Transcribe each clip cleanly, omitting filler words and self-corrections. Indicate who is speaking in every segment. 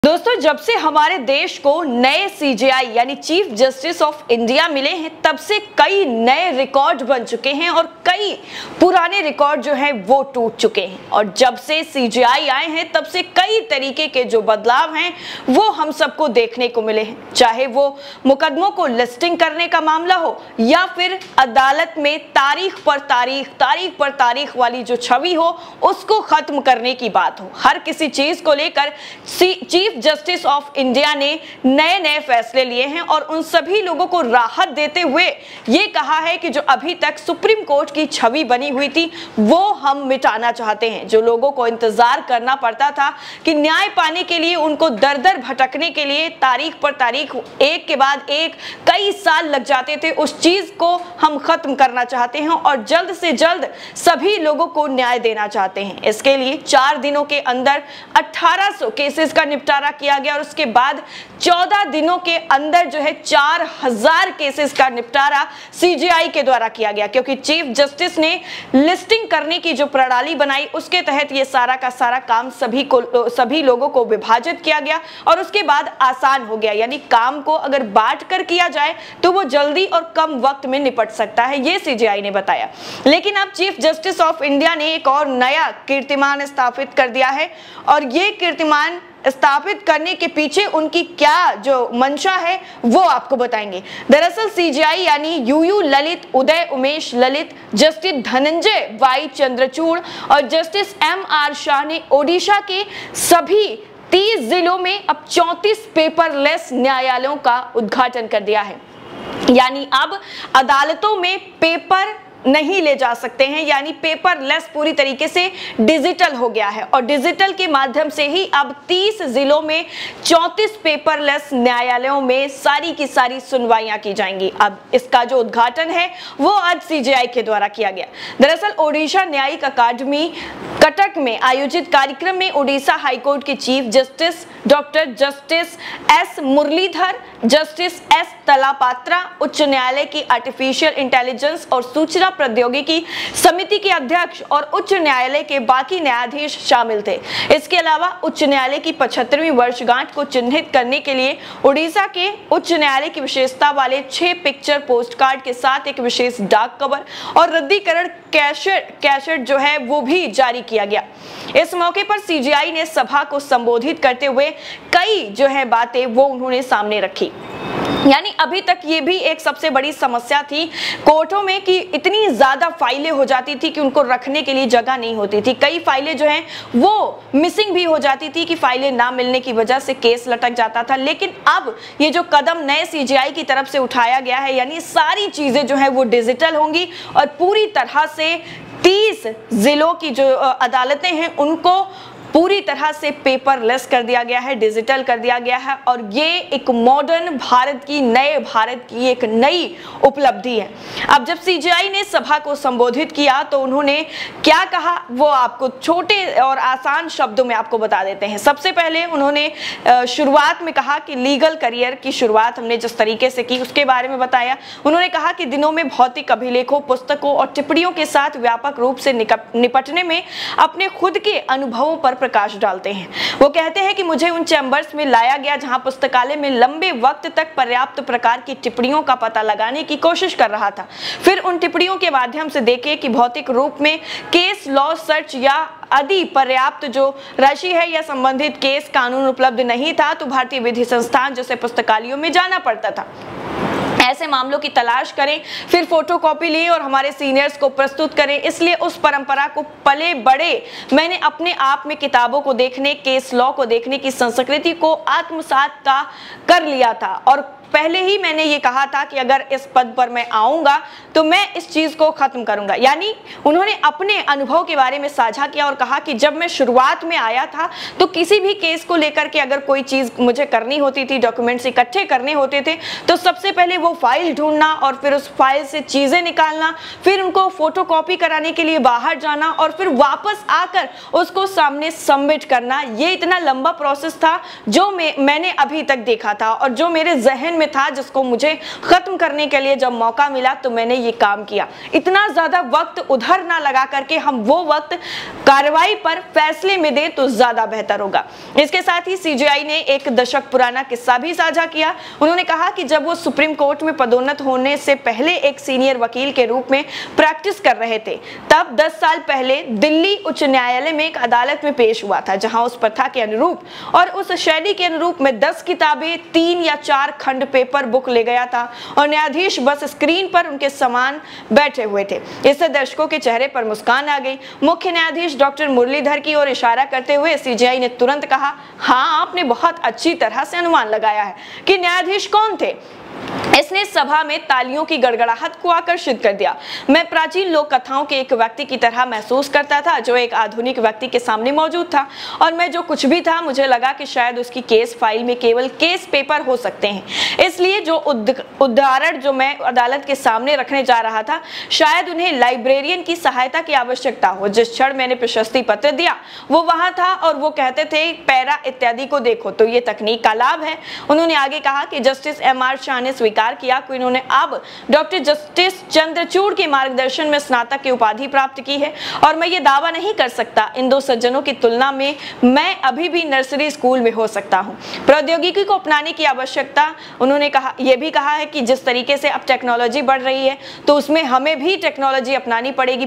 Speaker 1: दोस्तों, जब से हमारे देश को नए सीजेआई यानी चीफ जस्टिस ऑफ इंडिया मिले हैं, तब से कई नए रिकॉर्ड बन चुके हैं और कई पुराने रिकॉर्ड जो हैं वो टूट चुके हैं। और जब से सीजेआई आए हैं, तब से कई तरीके के जो बदलाव हैं वो हम सबको देखने को मिले हैं। चाहे वो मुकदमों को लिस्टिंग करने का मामला हो या फिर अदालत में तारीख पर तारीख वाली जो छवि हो उसको खत्म करने की बात हो, हर किसी चीज को लेकर चीफ जस्टिस ऑफ इंडिया ने नए नए फैसले लिए हैं और उन सभी लोगों को राहत देते हुए ये कहा है कि जो अभी तक सुप्रीम कोर्ट की छवि बनी हुई थी वो हम मिटाना चाहते हैं। जो लोगों को इंतजार करना पड़ता था कि न्याय पाने के लिए उनको दर दर भटकने के लिए तारीख पर तारीख एक के बाद एक कई साल लग जाते थे, उस चीज को हम खत्म करना चाहते हैं और जल्द से जल्द सभी लोगों को न्याय देना चाहते हैं। इसके लिए 4 दिनों के अंदर 1800 केसेस का निपटारा किया गया और उसके बाद 14 दिनों के अंदर जो है 4000 केसेस का निपटारा सीजेआई के द्वारा किया गया, क्योंकि चीफ जस्टिस ने लिस्टिंग करने की जो प्रणाली बनाई उसके तहत ये सारा का सारा काम सभी लोगों को विभाजित किया गया और उसके बाद आसान हो गया। यानी काम को अगर बांट कर किया जाए तो वो जल्दी और कम वक्त में निपट सकता है, ये सीजेआई ने बताया। लेकिन अब चीफ जस्टिस ऑफ इंडिया ने एक और नया कीर्तिमान स्थापित कर दिया है और ये कीर्तिमान स्थापित करने के पीछे उनकी क्या जो मंशा है वो आपको बताएंगे। दरअसल सीजेआई यानी UU Lalit, Uday Umesh Lalit, justice Dhananjaya Y Chandrachud और जस्टिस एमआर शाह ने ओडिशा के सभी 30 जिलों में अब 34 पेपरलेस न्यायालयों का उद्घाटन कर दिया है। यानी अब अदालतों में पेपर नहीं ले जा सकते हैं, यानी पेपरलेस पूरी तरीके से डिजिटल हो गया है और डिजिटल के माध्यम से ही अब 30 जिलों में 34 पेपरलेस न्यायालयों में सारी की सारी सुनवाइयां की जाएंगी। अब इसका जो उद्घाटन है वो आज सीजेआई के द्वारा किया गया। दरअसल ओडिशा न्यायिक अकादमी कटक में आयोजित कार्यक्रम में ओडिशा हाईकोर्ट के chief justice doctor justice S Muralidhar, justice S Talapatra, उच्च न्यायालय की आर्टिफिशियल इंटेलिजेंस और सूचना प्रौद्योगिकी समिति के अध्यक्ष और उच्च न्यायालय के बाकी न्यायाधीश शामिल थे। इसके अलावा उच्च न्यायालय की 75वीं वर्षगांठ को चिन्हित करने के लिए उड़ीसा के उच्च न्यायालय की विशेषता वाले 6 पिक्चर पोस्ट कार्ड के साथ एक विशेष डाक कवर और रद्दीकरण कैसेट जो है वो भी जारी किया गया। इस मौके पर सीजेआई ने सभा को संबोधित करते हुए कई जो है बातें वो उन्होंने सामने रखी। यानी अभी तक ये भी एक सबसे बड़ी समस्या थी कोर्टों में कि इतनी ज्यादा फाइलें हो जाती थी कि उनको रखने के लिए जगह नहीं होती थी। कई फाइलें जो हैं वो मिसिंग भी हो जाती थी कि फाइलें ना मिलने की वजह से केस लटक जाता था। लेकिन अब ये जो कदम नए सीजेआई की तरफ से उठाया गया है, यानी सारी चीजें जो है वो डिजिटल होंगी और पूरी तरह से 30 जिलों की जो अदालतें हैं उनको पूरी तरह से पेपरलेस कर दिया गया है, डिजिटल कर दिया गया है और ये एक मॉडर्न भारत की, नए भारत की एक नई उपलब्धि है। अब जब सीजेआई ने सभा को संबोधित किया तो उन्होंने क्या कहा वो आपको छोटे और आसान शब्दों में आपको बता देते हैं। सबसे पहले उन्होंने शुरुआत में कहा कि लीगल करियर की शुरुआत हमने जिस तरीके से की उसके बारे में बताया। उन्होंने कहा कि दिनों में भौतिक अभिलेखों, पुस्तकों और टिप्पणियों के साथ व्यापक रूप से निपटने में अपने खुद के अनुभवों पर प्रकाश डालते हैं। वो कहते हैं कि मुझे उन चैम्बर्स में लाया गया जहां पुस्तकालय में लंबे वक्त तक पर्याप्त प्रकार की टिप्पणियों का पता लगाने की कोशिश कर रहा था। फिर उन टिप्पणियों के माध्यम से देखे कि भौतिक रूप में केस लॉ सर्च या आदि पर्याप्त जो राशि है या संबंधित केस कानून उपलब्ध नहीं था तो भारतीय विधि संस्थान जैसे पुस्तकालयों में जाना पड़ता था। ऐसे मामलों की तलाश करें, फिर फोटोकॉपी लें और हमारे सीनियर्स को प्रस्तुत करें। इसलिए उस परंपरा को पले बड़े मैंने अपने आप में किताबों को देखने, केस लॉ को देखने की संस्कृति को आत्मसात कर लिया था और पहले ही मैंने ये कहा था कि अगर इस पद पर मैं आऊंगा तो मैं इस चीज को खत्म करूंगा। यानी उन्होंने अपने अनुभव के बारे में साझा किया और कहा कि जब मैं शुरुआत में आया था तो किसी भी केस को लेकर के अगर कोई चीज मुझे करनी होती थी, डॉक्यूमेंट्स इकट्ठे करने होते थे, तो सबसे पहले वो फाइल ढूंढना और फिर उस फाइल से चीजें निकालना, फिर उनको फोटोकॉपी कराने के लिए बाहर जाना और फिर वापस आकर उसको सामने सबमिट करना। ये इतना लंबा प्रोसेस था जो मैंने अभी तक देखा था और जो मेरे जहन में था जिसको मुझे खत्म करने के लिए जब मौका मिला तो मैंने ये काम किया। इतना ज्यादा वक्त उधर ना लगा करके हम वो वक्त कार्रवाई पर फैसले में दे तो ज्यादा बेहतर होगा। इसके साथ ही सीजेआई ने एक दशक पुराना किस्सा भी साझा किया। उन्होंने कहा कि जब वो सुप्रीम कोर्ट में पदोन्नत होने से पहले एक सीनियर वकील के रूप में प्रैक्टिस कर रहे थे, तब 10 साल पहले दिल्ली उच्च न्यायालय में एक अदालत में पेश हुआ था, जहां उस प्रथा के अनुरूप और उस शैली के अनुरूप में 10 किताबें, 3 या 4 खंड पेपर बुक ले गया था और न्यायाधीश बस स्क्रीन पर उनके समान बैठे हुए थे। इससे दर्शकों के चेहरे पर मुस्कान आ गई। मुख्य न्यायाधीश डॉक्टर मुरलीधर की ओर इशारा करते हुए सीजेआई ने तुरंत कहा, हाँ, आपने बहुत अच्छी तरह से अनुमान लगाया है कि न्यायाधीश कौन थे। इसने सभा में तालियों की गड़गड़ाहट को आकर्षित कर दिया। मैं प्राचीन लोक कथाओं के एक व्यक्ति की तरह महसूस करता था जो एक आधुनिक व्यक्ति के सामने मौजूद था, और मैं जो कुछ भी था मुझे लगा कि शायद उसकी केस फाइल में केवल केस पेपर हो सकते हैं। इसलिए जो उदाहरण जो मैं अदालत के सामने रखने जा रहा था, शायद उन्हें लाइब्रेरियन की सहायता की आवश्यकता हो। जिस क्षण मैंने प्रशस्ति पत्र दिया वो वहां था और वो कहते थे पैरा इत्यादि को देखो, तो ये तकनीक का लाभ है। उन्होंने आगे कहा कि जस्टिस एम.आर. शाह ने स्वीकार किया कि उन्होंने अब डॉक्टर जस्टिस चंद्रचूड़ के मार्गदर्शन में स्नातक की उपाधि प्राप्त की है, और मैं ये दावा नहीं कर सकता इन दो सज्जनों की तुलना में मैं अभी भी नर्सरी स्कूल में हो सकता हूँ। प्रौद्योगिकी को अपनाने की आवश्यकता, उन्होंने कहा, यह भी कहा है कि जिस तरीके से अब टेक्नोलॉजी बढ़ रही है तो उसमें हमें भी टेक्नोलॉजी अपनानी पड़ेगी।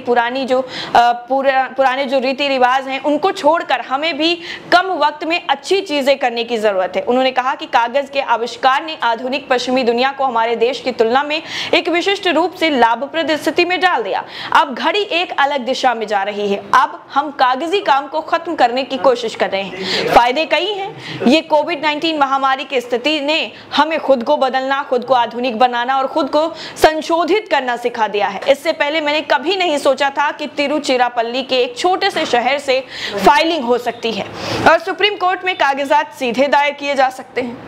Speaker 1: पुराने जो रीति रिवाज हैं उनको छोड़कर हमें भी कम वक्त में अच्छी चीजें करने की जरूरत है। उन्होंने कहा कि कागज के आविष्कार ने आधुनिक पश्चिमी दुनिया को हमारे देश की तुलना में एक विशिष्ट रूप से लाभप्रद स्थिति में डाल दिया। अब घड़ी एक अलग दिशा में जा रही है। अब हम कागजी काम को खत्म करने की कोशिश कर रहे हैं। फायदे कई हैं। ये कोविड-19 महामारी की स्थिति ने हमें खुद को बदलना, खुद को आधुनिक बनाना और खुद को संशोधित करना सिखा दिया है। इससे पहले मैंने कभी नहीं सोचा था कि तिरुचिरापल्ली के एक छोटे से शहर से फाइलिंग हो सकती है और सुप्रीम कोर्ट में कागजात सीधे दायर किए जा सकते हैं।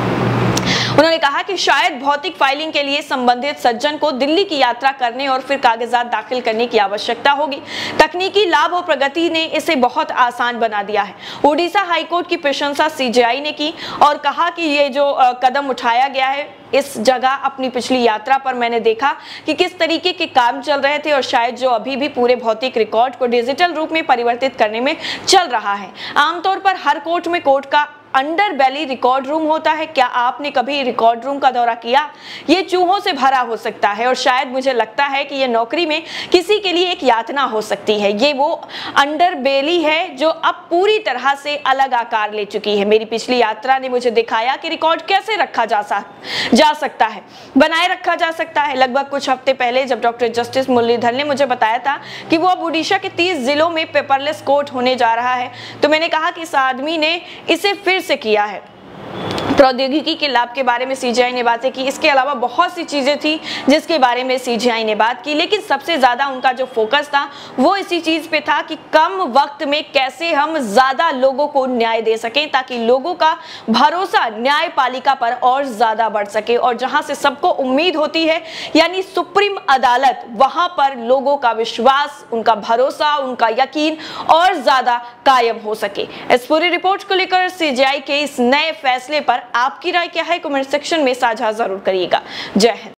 Speaker 1: उन्होंने कहा कि शायद भौतिक फाइलिंग के लिए संबंधित सज्जन को दिल्ली की यात्रा करने और फिर कागजात दाखिल करने की आवश्यकता होगी। तकनीकी लाभ और प्रगति ने इसे बहुत आसान बना दिया है। उड़ीसा हाईकोर्ट की प्रशंसा सीजेआई ने की और कहा कि ये जो कदम उठाया गया है, इस जगह अपनी पिछली यात्रा पर मैंने देखा कि किस तरीके के काम चल रहे थे और शायद जो अभी भी पूरे भौतिक रिकॉर्ड को डिजिटल रूप में परिवर्तित करने में चल रहा है। आमतौर पर हर कोर्ट में कोर्ट का अंडर बेली रिकॉर्ड रूम होता है। क्या आपने कभी रिकॉर्ड रूम का दौरा किया? ये चूहों से भरा हो सकता है और शायद मुझे लगता है कि ये नौकरी में किसी के लिए एक यातना हो सकती है। ये वो अंडर बेली है जो अब पूरी तरह से अलग आकार ले चुकी है। मेरी पिछली यात्रा ने मुझे दिखाया कि रिकॉर्ड कैसे रखा जा सकता है, बनाए रखा जा सकता है। लगभग कुछ हफ्ते पहले जब डॉक्टर जस्टिस मुरलीधर ने मुझे बताया था कि वो अब उड़ीसा के 30 जिलों में पेपरलेस कोर्ट होने जा रहा है, तो मैंने कहा कि इस आदमी ने इसे फिर से किया है। प्रौद्योगिकी के लाभ के बारे में सीजेआई ने बातें की। इसके अलावा बहुत सी चीजें थी जिसके बारे में सीजेआई ने बात की, लेकिन सबसे ज्यादा उनका जो फोकस था वो इसी चीज पे था कि कम वक्त में कैसे हम ज्यादा लोगों को न्याय दे सकें ताकि लोगों का भरोसा न्यायपालिका पर और ज्यादा बढ़ सके, और जहां से सबको उम्मीद होती है यानी सुप्रीम अदालत, वहां पर लोगों का विश्वास, उनका भरोसा, उनका यकीन और ज्यादा कायम हो सके। इस पूरी रिपोर्ट को लेकर सीजेआई के इस नए फैसले पर आपकी राय क्या है? कमेंट सेक्शन में साझा जरूर करिएगा। जय हिंद।